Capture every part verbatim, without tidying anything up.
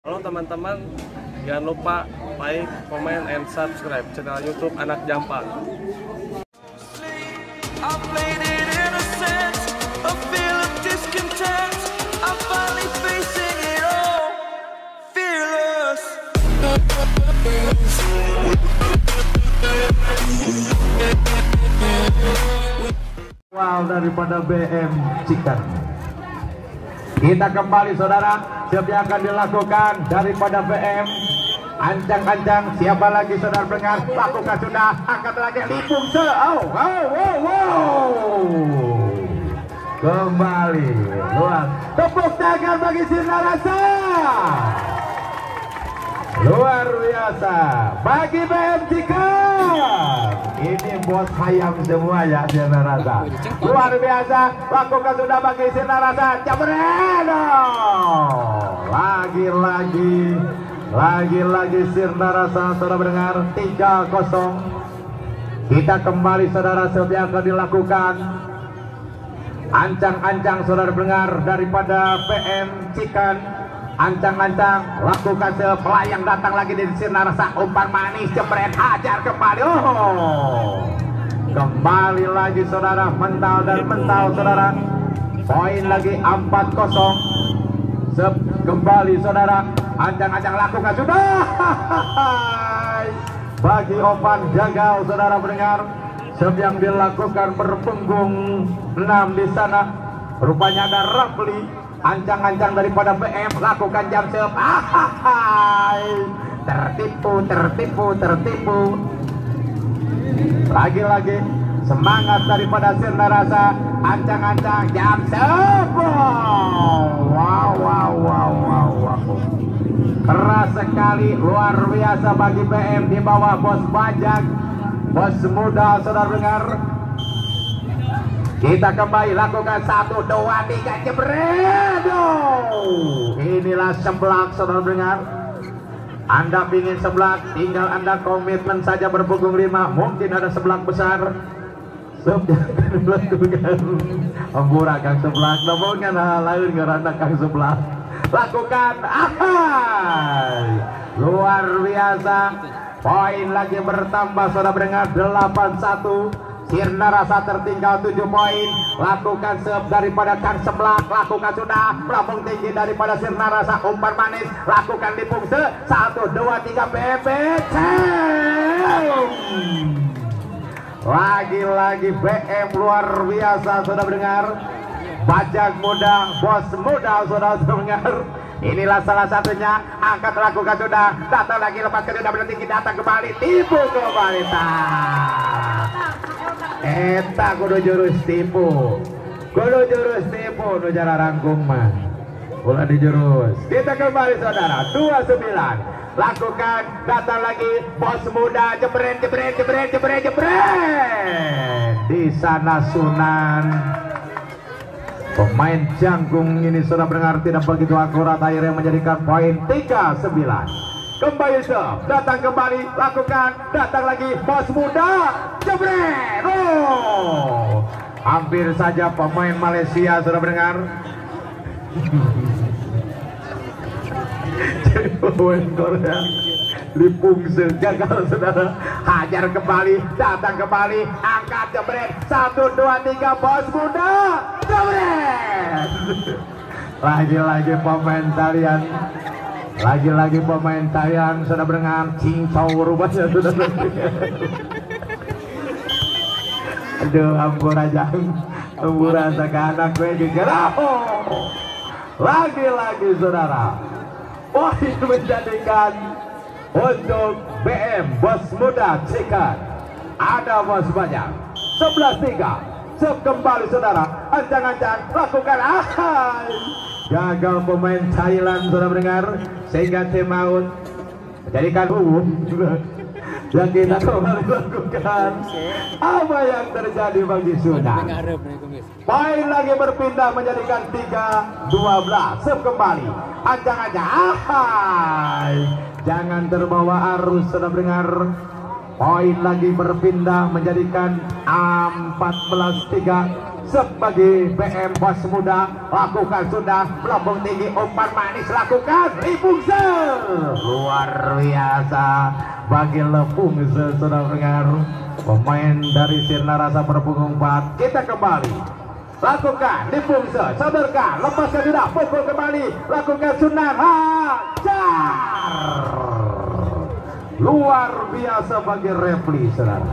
Halo teman-teman, jangan lupa like, comment, and subscribe channel YouTube Anak Jampang. Wow, daripada B M Chicken. Kita kembali saudara, siapa yang akan dilakukan daripada B M ancang-ancang, siapa lagi saudara pendengar, lakukan sudah, angkat lagi, lipung se, oh, wow, wow, wow. Kembali, luar, tepuk tangan bagi Sinarasa. Luar biasa, bagi B M Chicken. Ini bos ayam semua ya Sinarasa. Luar biasa, lakukan sudah bagi Sinarasa. Cabreno. Lagi-lagi, lagi-lagi Sinarasa saudara mendengar tiga kosong. Kita kembali saudara, siapa yang akan dilakukan ancang-ancang saudara mendengar daripada B M Chicken. Ancang-ancang, lakukan sepelayang datang lagi di Sinarasa, umpan manis, jebret, hajar kembali. Oh, kembali lagi saudara, mental dan mental saudara. Poin lagi empat kosong. Kembali saudara, ancang-ancang, lakukan sudah. Bagi umpan gagal saudara mendengar. Siapa yang dilakukan berpunggung enam di sana. Rupanya ada Rafli. Ancang-ancang daripada B M, lakukan jam serve. Tertipu, tertipu, tertipu. Lagi-lagi semangat daripada Sinarasa. Ancang-ancang jam serve. Wow, wow, wow, wow, wow. Keras sekali, luar biasa bagi B M di bawah bos Bajak, bos muda saudara dengar. Kita kembali lakukan satu, dua, tiga, jebredo. Inilah seblak saudara dengar. Anda ingin seblak, tinggal Anda komitmen saja berpunggung lima. Mungkin ada seblak besar. Sebab lakukan ampura kang seblak. Namun kan hal lain karena kang seblak. Lakukan, ahai. Luar biasa. Poin lagi bertambah saudara dengar, delapan satu. Sinarasa tertinggal tujuh poin. Lakukan serve daripada Kang Seblak. Lakukan sudah, melambung tinggi daripada Sinarasa, umpan manis. Lakukan lipung se, satu, dua, tiga, bebek. Lagi-lagi B M luar biasa saudara dengar. Bajak muda, bos muda saudara dengar. Inilah salah satunya. Angkat, lakukan sudah, datang lagi, lepas ke sudah tinggi, datang kembali, tipu kembali. Eta kudu jurus tipu, kudu jurus tipu, nu cara rangkum mah ulah dijurus. Kita kembali saudara, dua sembilan. Lakukan, datang lagi, bos muda, jebret, jebret, jebret, jebret, jebret. Di sana Sunan. Pemain jangkung ini sudah mendengar tidak begitu akurat, akhirnya menjadikan poin tiga sembilan. Kembali serve, datang kembali, lakukan, datang lagi, bos muda, jebret. Oh, hampir saja pemain Malaysia sudah mendengar. Jadi pemain Korea lipung gagal saudara. Hajar kembali, datang kembali, angkat, jebret, satu, dua, tiga, bos muda, jebret. Lagi-lagi pemain talian. Lagi-lagi pemain tayang sudah berenang cincau rupanya sudah. Aduh, ampun aja, ampun rasa ke anak gue juga. Oh, lagi-lagi saudara, poin menjadikan untuk B M bos muda Chicken. Ada bos banyak, sebelas tiga. Serve kembali saudara, ancang-ancang, lakukan, ahai. Gagal pemain Thailand sudah mendengar, sehingga tim out menjadikan umum yang kita kembali lakukan. Apa yang terjadi bagi Sunan? Poin lagi berpindah menjadikan tiga dua belas. Serve kembali, ancang-ancang, ahai. Jangan terbawa arus sudah mendengar. Poin lagi berpindah menjadikan empat belas tiga. Sebagai B M bos muda, lakukan sudah, melambung tinggi, umpan manis, lakukan lipung se. luar biasa bagi Lepung saudara pendengar. Pemain dari Sirna Rasa berpunggung empat. Kita kembali lakukan di Pungse, sodorkan, lepaskan sudah, pukul kembali, lakukan Sunan hajar. Luar biasa bagi repli saudara.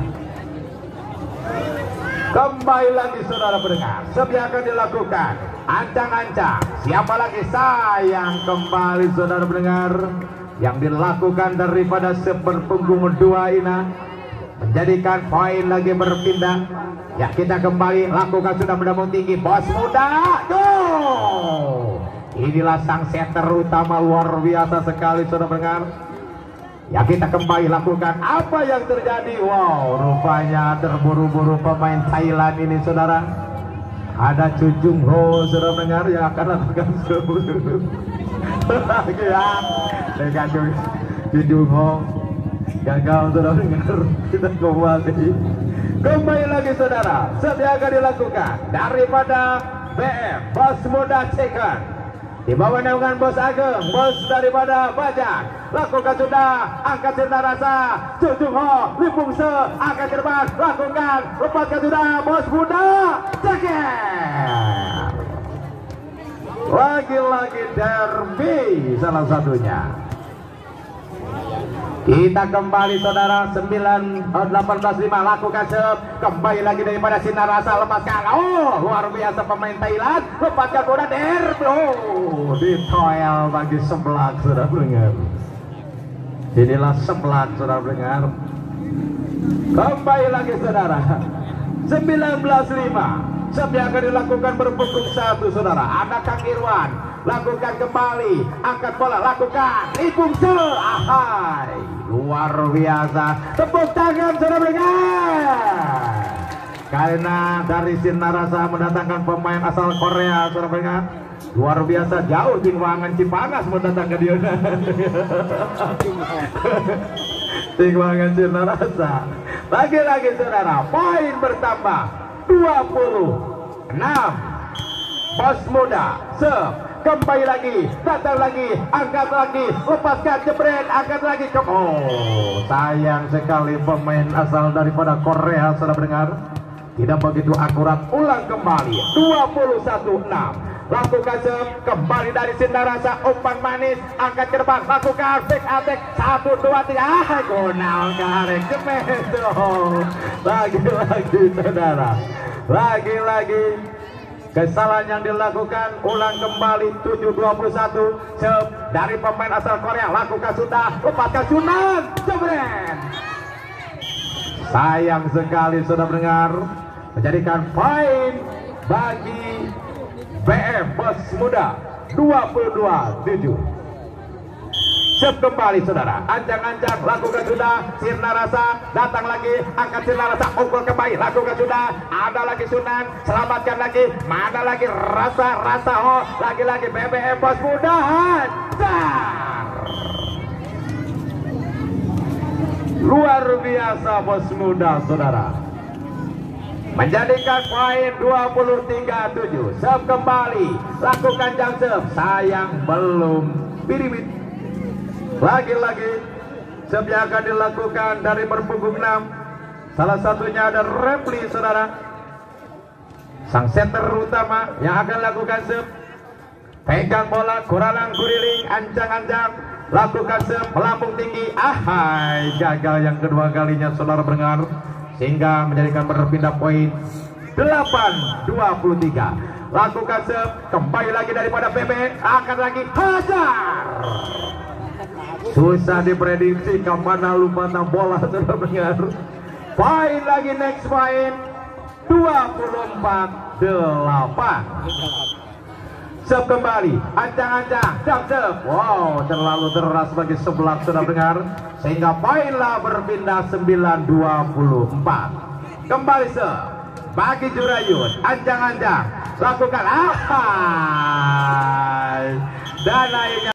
Kembali lagi saudara pendengar, sebiarkan dilakukan, ancang-ancang, siapa lagi sayang kembali saudara pendengar, yang dilakukan daripada seperpunggung dua ini menjadikan poin lagi berpindah. Ya kita kembali lakukan sudah menambung tinggi bos muda. Tuh, inilah sang setter utama luar biasa sekali saudara pendengar. Ya kita kembali lakukan apa yang terjadi. Wow, rupanya terburu-buru pemain Thailand ini saudara. Ada Chu Jung Ho saudara pendengar yang akan lakukan sebelum lagi ya dengan Chu Jung Ho gagal saudara pendengar. Kita kembali kembali lagi saudara, sediakan dilakukan daripada B M Bos Muda Second di bawah naungan Bos Ageng, bos daripada Bajak. Lakukan sudah, angkat Sirna Rasa, Chu Jung Ho, Lipung Se, angkat ke depan, lakukan, lepaskan sudah, Bos Muda Ceker. Lagi-lagi derby salah satunya. Kita kembali saudara, sembilan delapan belas lima, lakukan sep, kembali lagi daripada Sirna Rasa, lepaskan. Oh, luar biasa pemain Thailand, lepaskan bola derby. Oh, ditoel bagi sebelah saudara pendengar. Inilah sebelah saudara pendengar. Kembali lagi saudara, sembilan belas lima. Sep yang akan dilakukan berpunggung satu saudara. Ada Kang Irwan, lakukan kembali, angkat bola, lakukan Lipung Se, ahai, luar biasa, tepuk tangan saudara pendengar. Karena dari Sirna Rasa mendatangkan pemain asal Korea saudara pendengar. Luar biasa, jauh Tingwangan Cipanas mendatangkan dia. Tingwangan Sirna Rasa. Lagi-lagi saudara, poin bertambah dua puluh enam. Bos Muda Se, kembali lagi, datang lagi, angkat lagi, lepaskan, jebret, angkat lagi ke. Oh, sayang sekali pemain asal daripada Korea saudara pendengar. Tidak begitu akurat. Ulang kembali, dua puluh satu enam. Lakukan Se, kembali dari Sirna Rasa, umpan manis, angkat ke depan, lakukan back attack, satu dua tiga, ah, gonal karek kemeto. Lagi-lagi saudara, lagi-lagi kesalahan yang dilakukan. Ulang kembali, tujuh dua puluh satu. Sep dari pemain asal Korea, lakukan sudah, lepaskan Sunan, jebret. Sayang sekali saudara pendengar, menjadikan poin bagi B M Bos Muda dua puluh dua tujuh. Sep kembali saudara, ancang-ancang, lakukan sudah, Sirna Rasa, datang lagi, angkat Sirna Rasa, pukul kembali, lakukan sudah, ada lagi Sunan, selamatkan lagi, mana lagi Rasa, Rasa Ho, lagi-lagi B M Bos Muda hajar. Luar biasa Bos Muda saudara, menjadikan poin dua puluh tiga tujuh. Sep kembali, lakukan jam sep, sayang belum birimit. Lagi-lagi sep yang akan dilakukan dari berpunggung enam. Salah satunya ada repli saudara, sang setter utama yang akan lakukan sep. Pegang bola, kuralang kuriling, ancang-ancang, lakukan sep, melambung tinggi, ahai, gagal yang kedua kalinya saudara pendengar, sehingga menjadikan berpindah poin delapan dua puluh tiga. Lakukan sep, kembali lagi daripada B B, akan lagi hajar. Susah diprediksi kemana lumpatan bola saudara pendengar. Poin lagi, next poin dua puluh empat delapan. Sep kembali, ancang-ancang, jam sep. Wow, terlalu deras bagi sebelah saudara dengar, sehingga poinlah berpindah sembilan dua puluh empat. Kembali sep bagi Jurayun, ancang-ancang, lakukan ahai, dan akhirnya